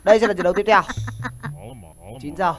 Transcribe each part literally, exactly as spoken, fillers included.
Đây sẽ là trận đấu tiếp theo. chín giờ.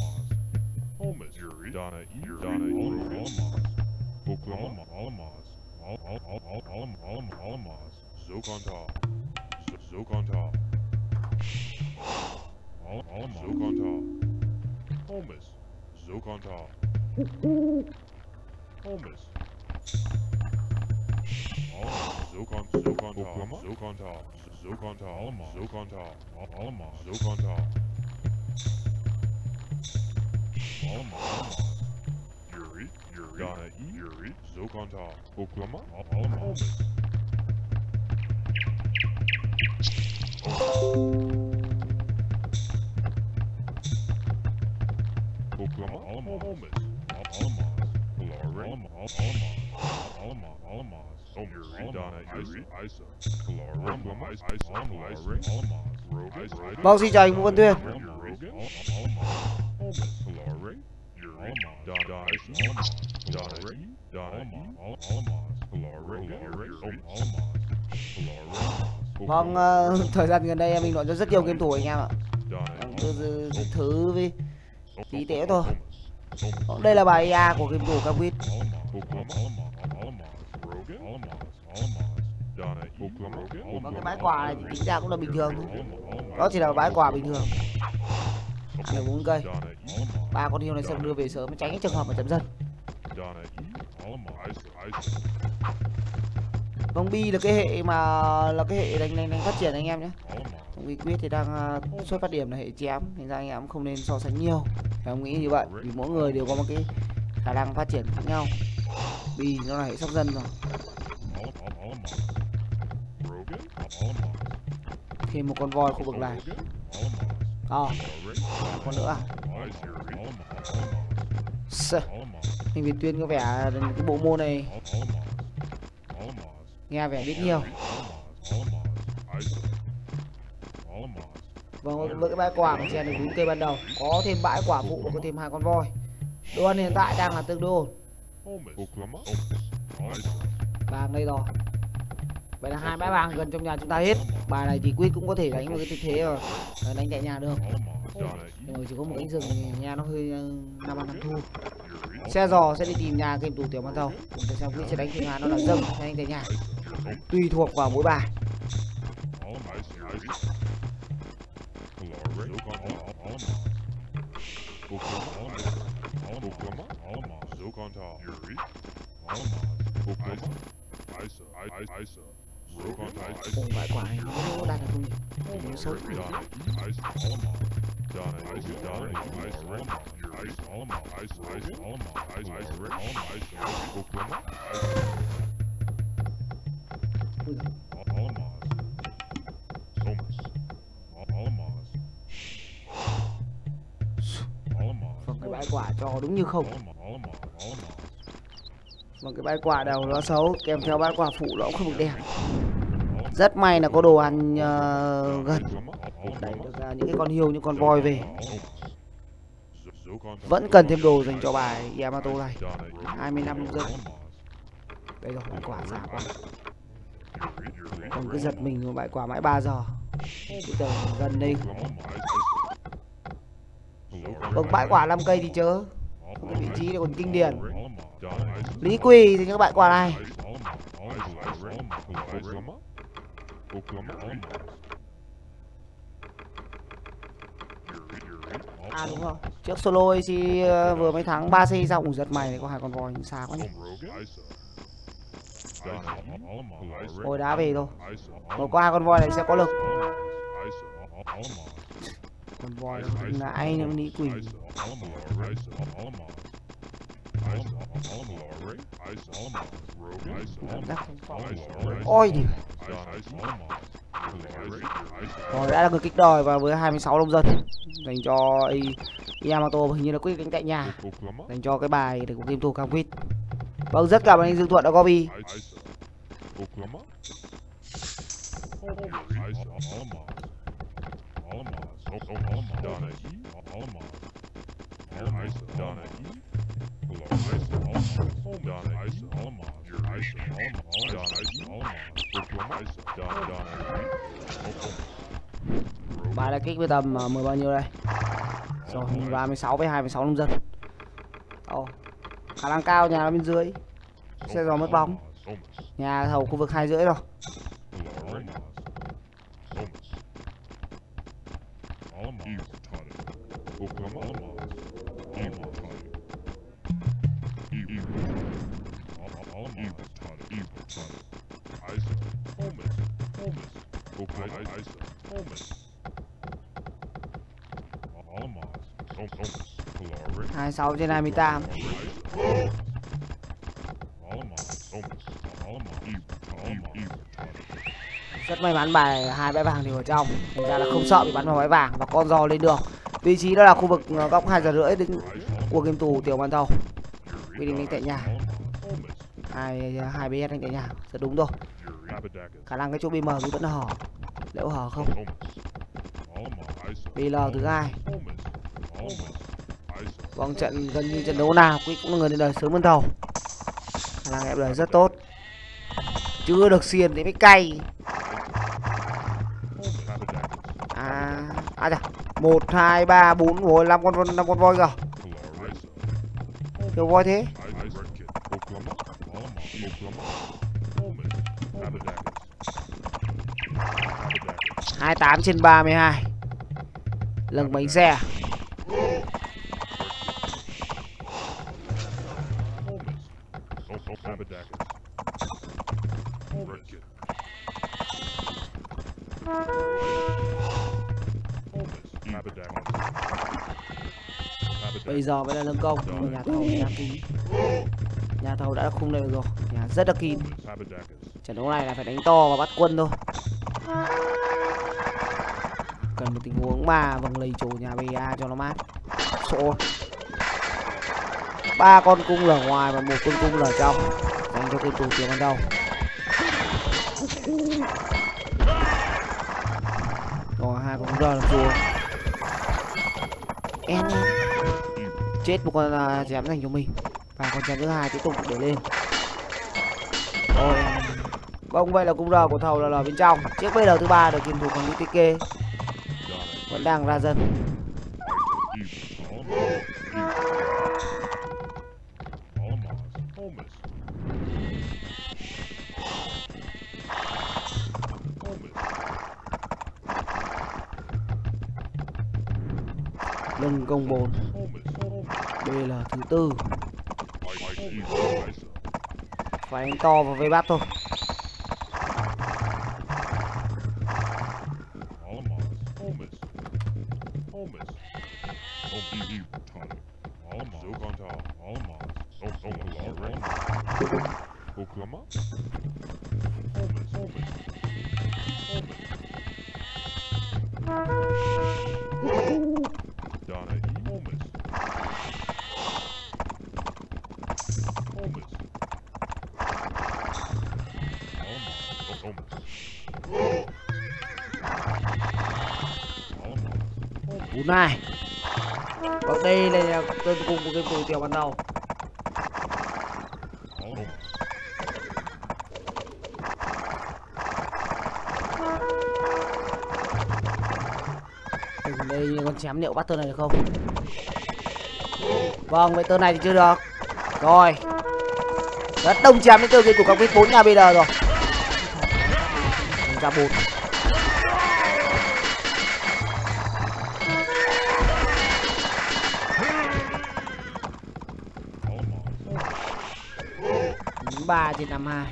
Vâng, xin chào anh Vũ Văn Tuyên. Vâng, uh, thời gian gần đây em mình nói cho rất nhiều game thủ anh em ạ. Cứ thứ với tí tễ thôi. Đây là bài e a của game thủ Cam Quýt. Vâng, cái bãi quả này thì tính ra cũng là bình thường thôi. Đó chỉ là bãi quả bình thường. Ăn được bốn cây. Ba con hươu này sẽ đưa về sớm tránh cái trường hợp mà chấm dần. Vâng, bi là cái hệ mà là cái hệ đánh đánh, đánh phát triển anh em nhé. Vì Quyết thì đang uh, xuất phát điểm là hệ chém, nên ra anh em cũng không nên so sánh nhiều. Thì em nghĩ như vậy, vì mỗi người đều có một cái khả năng phát triển khác nhau. Bi nó là hệ sóc dân rồi. Thêm một con voi khu vực này. Ờ, à, con nữa à? Anh Việt Tuyên có vẻ cái bộ môn này nghe vẻ biết nhiều. Vâng, với cái bãi quả mình xem được đúng cây ban đầu, có thêm bãi quả phụ và có thêm hai con voi. Đồ ăn hiện tại đang là tương đối ổn. Vàng đây rồi. Vậy là hai bãi vàng gần trong nhà chúng ta hết. Bài này thì Quyết cũng có thể đánh một cái tư thế rồi đánh tại nhà được. Nhưng mà chỉ có một cánh rừng thì nhà nó hơi năm ăn năm thu. Xe giò sẽ đi tìm nhà game thủ Tiểu Ban Thầu. Để xem Quyết sẽ đánh thì nhà nó là dâng hay anh tại nhà. Tùy thuộc vào mỗi bài. Cùng bãi quả này nó đang là không nhỉ? Nó xấu nhỉ? Vâng, cái bãi quả cho đúng như không. Vâng, cái bãi quả đầu nó xấu, kèm theo bãi quả phụ nó cũng không được đẹp. Rất may là có đồ ăn uh, gần. Đẩy được uh, những cái con hươu, những con voi về. Vẫn cần thêm đồ dành cho bài Yamato này. hai mươi năm nông dân. Đây rồi, bãi quả giả quá. Còn cứ giật mình bãi quả mãi ba giờ. Bây giờ gần đây. Vâng, bãi quả năm cây thì chớ. Cái vị trí này còn kinh điển. Lý Quỳ thì các bãi quả này. À đúng rồi, trước solo a xê vừa mới thắng ba xê xong cũng giật mày này, có hai con voi xa quá nhỉ. Hồi đá về thôi. Một qua con voi này sẽ có lực. Con voi là ai nữa Lý Quỳ. Ôi đi. Rồi đã là người kích đòi và với hai mươi sáu nông dân dành cho Yamato hình như là quyết đánh tại nhà dành cho cái bài để của game thủ Cam Quýt. Vâng, rất cảm ơn anh Dương Thuận đã copy. Bài này kích với tầm uh, mười bao nhiêu đây? Rồi mười ba, mười sáu với hai mươi sáu nông dân. Ồ, khả năng cao nhà bên dưới. Xe giò mất bóng. Nhà thầu khu vực hai rưỡi rồi. hai mươi sáu trên hai mươi tám. Rất may mắn bài hai bãi vàng thì ở trong, thành ra là không sợ bị bắn vào bãi vàng và con giò lên đường. Vị trí đó là khu vực góc hai giờ rưỡi đến của game tù tiểu ban thầu. Quy định đánh tại nhà. Hai hai bê ét đánh tại nhà, rất đúng rồi. Khả năng cái chỗ bê em vẫn hở. Liệu hở không? pê lờ thứ hai. Vòng trận gần như trận đấu nào Quý cũng là người lên đời sớm hơn thầu. Khả năng ép lời rất tốt. Chưa được xiên thì mới cay. À, à chà. một, hai, ba, bốn, ôi năm con năm con voi kìa. Nhiều voi thế. hai mươi tám trên ba mươi hai. Lưng bánh xe. Bây giờ mới là lưng công, nhưng nhà thầu nhà kín. Nhà thầu đã khung đều rồi, nhà rất là kín. Trận đấu này là phải đánh to và bắt quân thôi. Cần một tình huống mà vòng lầy chủ nhà bê a cho nó mát. Sổ. Ba con cung lở ngoài và một con cung lở trong. Dành cho cái tù tiền ban đầu. Rồi hai con rờ là xuống. En chết một con uh, chém dành cho mình. Và con chém thứ hai tiếp tục để lên. Rồi vâng, vậy là cung rờ của thầu là ở bên trong. Chiếc bê lờ thứ ba được kiềm thủ bằng tê kê vẫn đang ra dân. Lưng công bốn. Đây là thứ tư. Phải đánh to vào vây bắt thôi. Cú này. Còn đây là tên cùng của cái tù tiểu ban đầu. Đây con chém liệu bắt tơ này được không? Vâng, vậy tơ này thì chưa được. Rồi. Rất đông chém đến từ cái của các biết bốn nhà bây giờ rồi. Ra bốn. ba trên năm mươi hai.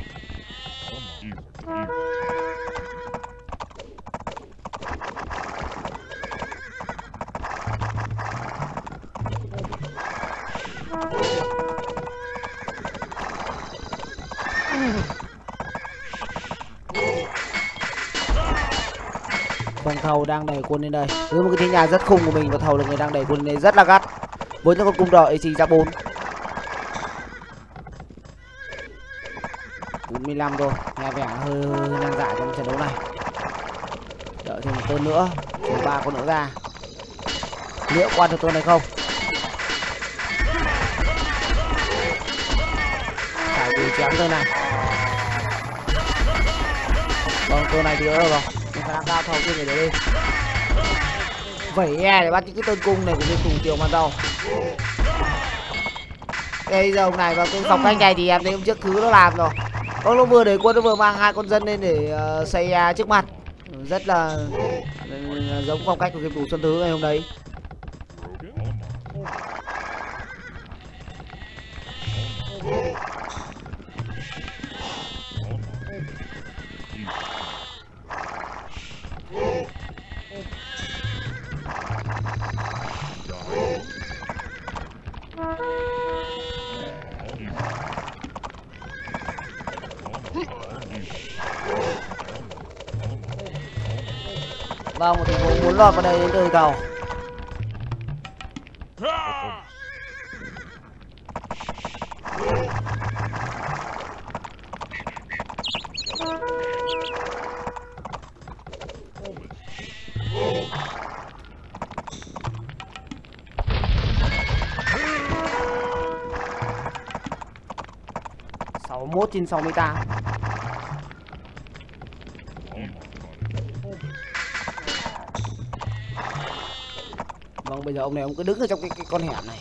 Vòng thầu đang đẩy quân lên đây. Với một cái thế nhà rất khung của mình và thầu là người đang đẩy quân lên rất là gắt. Với những con cung đỏ a xê ra bốn. bốn mươi lăm thôi, nghe vẻ hơi năng giải trong trận đấu này. Đợi thêm một tên nữa, số ba con nữa ra. Liệu qua được tên này không? Phải từ chém tên này. Vâng, tên này thì đỡ rồi. Nhưng khả năng cao thầu kia người để lên. Vẩy e để bắt những cái tên cung này của game thủ tiểu màn đầu. Đây giờ ông này vào cái phong cách này thì em thấy hôm trước thứ nó làm rồi. Ô, nó vừa đẩy quân, nó vừa mang hai con dân lên để uh, xây uh, trước mặt. Rất là uh, giống phong cách của game thủ Xuân Thứ ngày hôm đấy. Vâng, một tình huống muốn lọt vào đây đến từ tàu. sáu mươi mốt trên sáu mươi tám. Vâng, bây giờ ông này ông cứ đứng ở trong cái, cái con hẻm này.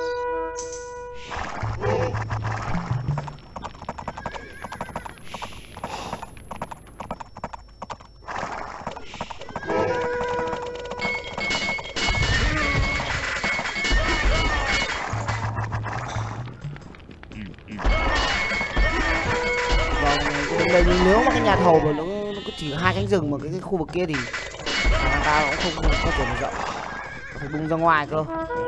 Vâng, đây nếu mà cái nhà thầu mà nó, nó cứ chỉ hai cánh rừng mà cái, cái khu vực kia thì người ta cũng không có chuyển mở rộng, phải bung ra ngoài cơ.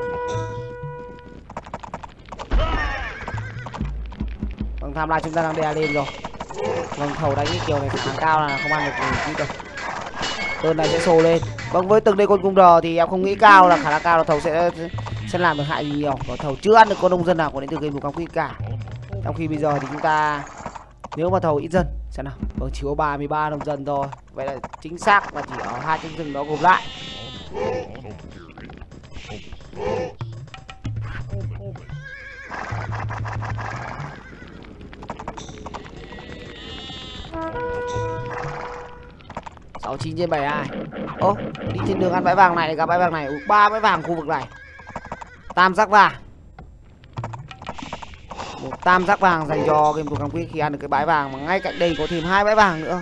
Vâng, tham lai chúng ta đang đè lên rồi. Vâng, thầu đánh cái kiểu này khả năng cao là không ăn được gì đâu. Tên này sẽ xô lên. Vâng, với từng đây con cung đờ thì em không nghĩ cao là khả năng cao là thầu sẽ sẽ làm được hại gì nhiều. Và thầu chưa ăn được con nông dân nào của đến từ game thủ Cam Quýt cả. Trong khi bây giờ thì chúng ta nếu mà thầu ít dân xem nào, vâng, chỉ có ba mươi ba nông dân thôi. Vậy là chính xác là chỉ ở hai cánh rừng đó gộp lại. sáu chín trên bảy mươi hai. Ô, đi trên đường ăn bãi vàng này gặp bãi vàng này, ba bãi vàng khu vực này. Tam giác vàng. Một tam giác vàng dành cho game thủ Cam Quýt khi ăn được cái bãi vàng, mà ngay cạnh đây có thêm hai bãi vàng nữa.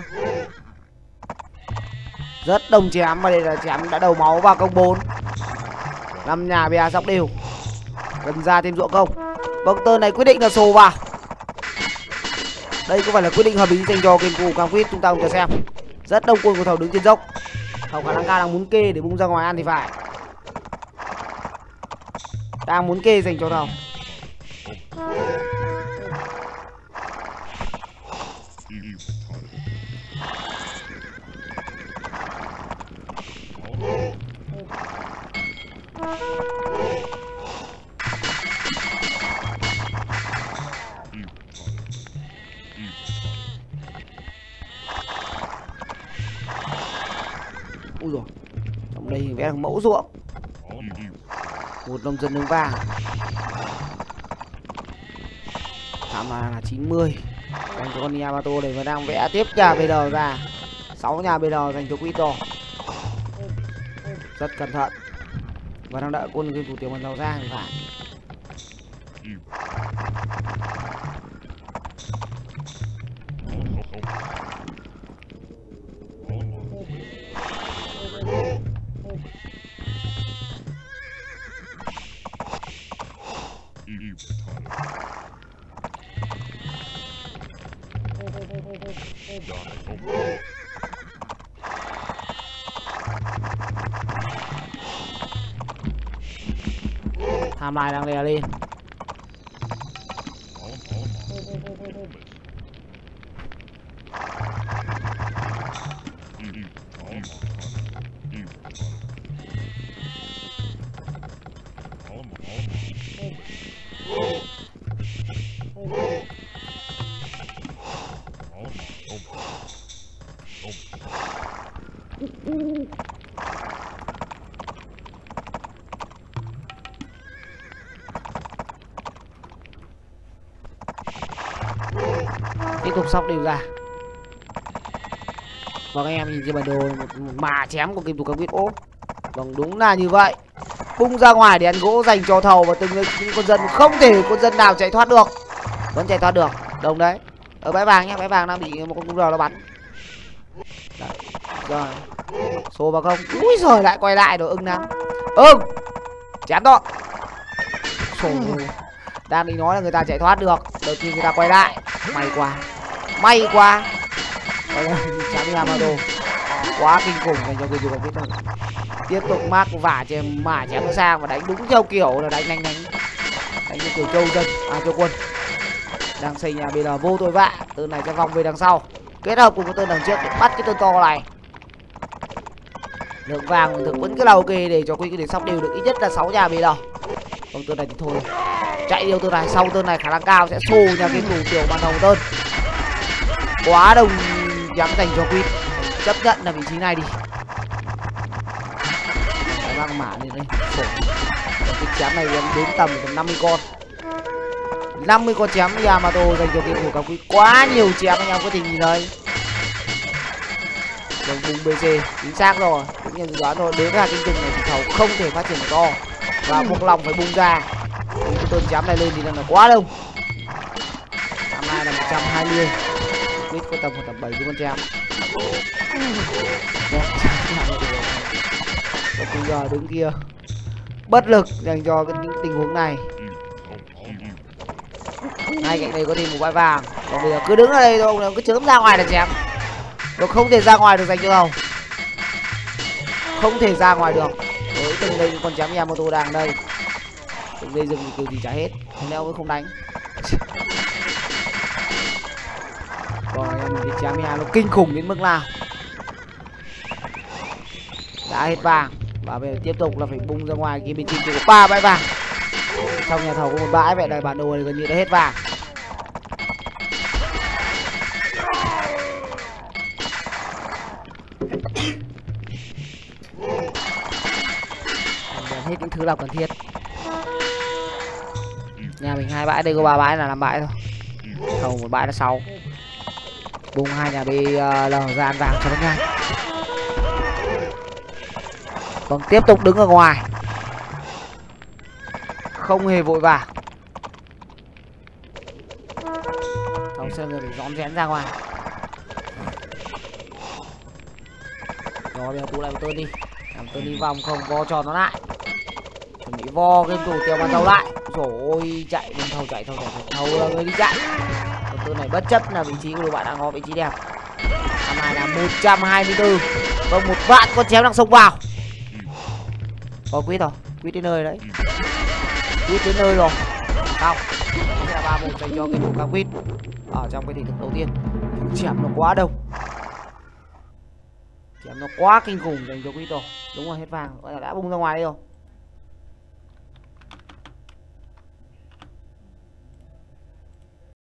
Rất đông chém, và đây là chém đã đầu máu vào công bốn. Năm nhà bè dọc đều. Cần ra thêm ruộng công. Vâng, tơ này quyết định là sổ vào. Đây có phải là quyết định hợp lý dành cho game thủ Cam Quýt, chúng ta cùng chờ xem. Rất đông quân của thầu đứng trên dốc. Thầu khả năng cao đang muốn kê để bung ra ngoài ăn thì phải. Đang muốn kê dành cho thầu. Ui dồi, trong đây vẽ được mẫu ruộng. Một nông dân nướng vàng. Thảm là, là chín mươi. Dành cho con Yamato này và đang vẽ tiếp nhà bê đờ ra. sáu nhà bê đờ dành cho Quýt rồi. Rất cẩn thận. Và đang đợi quân game thủ tiểu màn đầu ra thì phải. Tham lai đang đè lên. Tiếp tục sóc đều ra. Và các em nhìn trên bản đồ một, một mà chém của game thủ Cam Quýt. Ố, Vâng, đúng là như vậy. Bung ra ngoài để ăn gỗ dành cho thầu và từng những con dân, không thể con dân nào chạy thoát được. Vẫn chạy thoát được. Đồng đấy. Ở bãi vàng nhá, bãi vàng đang bị một con cung rờ nó bắn. Đấy. Rồi. Xô vào không. Úi giời, lại quay lại rồi ưng nắng. Ưng. Chém to. Xô. Đang định nói là người ta chạy thoát được. Đợt khi người ta quay lại. May quá. May quá. Chém Yamato. Quá kinh khủng dành cho người dùng biết rồi. Tiếp tục mắc vả chém mả chém nó sang và đánh đúng theo kiểu là đánh đánh đánh đánh như kiểu châu dân à châu quân đang xây nhà. Bây giờ vô tội vạ, tên này sẽ vòng về đằng sau kết hợp cùng cái tên đằng trước để bắt cái tên to này. Lượng vàng thực vẫn cứ là ok để cho quy để sóc đều được ít nhất là sáu nhà bây giờ. Còn tên này thì thôi, chạy điều tên này, sau tên này khả năng cao sẽ xô nhà cái thủ tiểu bàn hồng tên. Quá đông dám dành cho quy, chấp nhận là vị trí này đi. Vang mã lên đây, khổ. Cái chém này đến tầm tầm năm mươi con. năm mươi con chém Yamato dành cho game thủ cao quý. Quá nhiều chém anh em có thể nhìn thấy. Đồng vùng bê xê, chính xác rồi. Cũng như dự đoán thôi, đến ra cái rừng này thì thầu không thể phát triển to. Và buộc lòng phải bung ra. Cái tôn chém này lên thì là quá đông. Chém này là một trăm hai mươi. Quyết có tầm khoảng tầm bảy mươi con chém. Bây giờ đứng kia bất lực dành cho cái những tình huống này. Ngay cạnh đây có thêm một bãi vàng. Còn bây giờ cứ đứng ở đây thôi, cứ chớm ra ngoài là chém. Nó không thể ra ngoài được dành cho thầu. Không thể ra ngoài được. Với từng đây con chém Yamato đang đây. Từng đây dừng thì kiểu gì trả hết. Không lẽ mới không đánh. Còn cái chém nhà nó kinh khủng đến mức nào. Đã hết vàng. Và bây giờ tiếp tục là phải bung ra ngoài kia bên trên chỉ có ba bãi vàng. Trong nhà thầu có một bãi, vậy này bản đồ này gần như đã hết vàng. Hết những thứ nào cần thiết. Nhà mình hai bãi, đây có ba bãi là làm bãi thôi. Thầu một bãi là sáu. Bung hai nhà B lờ ra ăn vàng cho nó nhanh. Vâng, tiếp tục đứng ở ngoài. Không hề vội vàng. Thầu sơn rồi phải rón rén ra ngoài. Rồi bây giờ tụ lại một tên đi. Làm tên đi vòng không, vo tròn nó lại. Chuẩn bị vo game thủ tiêu bàn thầu lại. Rồi ôi, chạy bên thầu chạy thầu chạy thầu là người đi chạy. Còn tên này bất chấp là vị trí của đội bạn đang có vị trí đẹp. Năm nay là một trăm hai mươi tư. Vâng, một vạn con chém đang xông vào. Có Quyết rồi, Quyết đến nơi đấy. Quyết đến nơi rồi. Xong. Đây là ba một dành cho cái thủ cao Quyết. Ở trong cái thị thực đầu tiên. Chém nó quá đông. Chém nó quá kinh khủng dành cho Quyết rồi. Đúng rồi, hết vàng. Đã bung ra ngoài đây rồi.